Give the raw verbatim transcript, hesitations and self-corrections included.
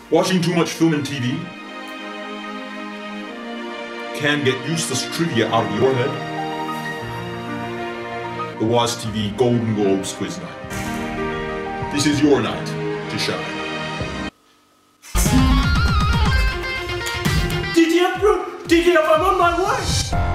Watching too much film and T V can get useless trivia out of your head. The W A S T V Golden Globes Quiz Night. This is your night to shine. D T F, bro! D T F, I'm on my way!